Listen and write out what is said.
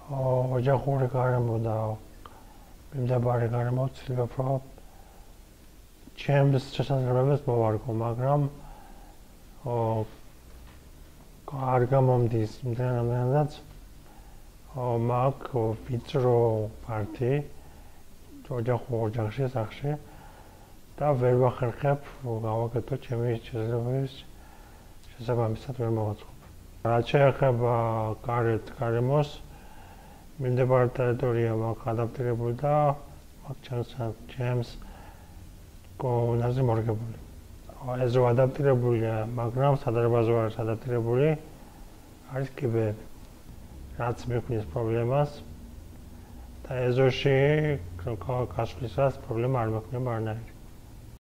ოჯახური გარემო და მიმდებარე გარემო ცდილობ რომ ჩემს შესაძლებლობებს მოვარგო, მაგრამ არ გამომდის იმდენადაც მაქვს ვიწრო პარტი ოჯახში, სახლში და ვერ ვახერხებ გავაკეთო ჩემი შესაძლებლობების შესაბამისად ვერ მოვაწყობ. რაც შეეხება გარემოს, მიმდებარე ტერიტორია მაქვს ადაპტირებული და მაქვს ჩემს კონაზე მორგებული. ეს რო ადაპტირებულია, მაგრამ სადარბაზო არის ადაპტირებული, არის კიბეები, რაც მიქმნის პრობლემას და ეზოში გასვლისას პრობლემა არ მექნება არანაირი.